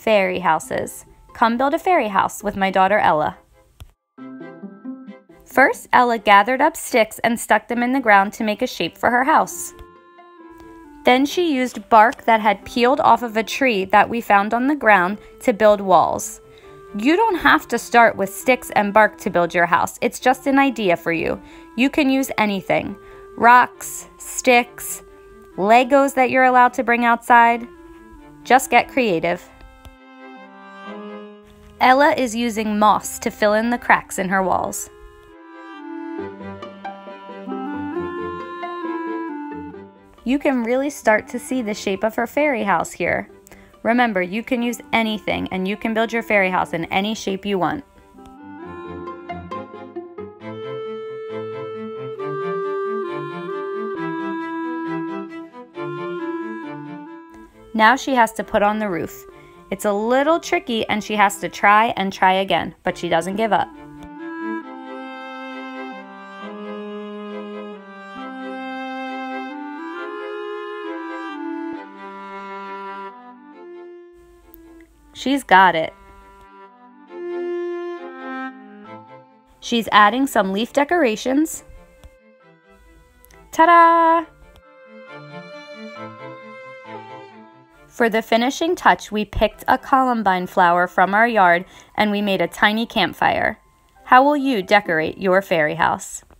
Fairy houses. Come build a fairy house with my daughter Ella. First, Ella gathered up sticks and stuck them in the ground to make a shape for her house. Then she used bark that had peeled off of a tree that we found on the ground to build walls. You don't have to start with sticks and bark to build your house. It's just an idea for you. You can use anything. Rocks, sticks, Legos that you're allowed to bring outside. Just get creative. Ella is using moss to fill in the cracks in her walls. You can really start to see the shape of her fairy house here. Remember, you can use anything and you can build your fairy house in any shape you want. Now she has to put on the roof. It's a little tricky and she has to try and try again, but she doesn't give up. She's got it. She's adding some leaf decorations. Ta-da! For the finishing touch, we picked a columbine flower from our yard and we made a tiny campfire. How will you decorate your fairy house?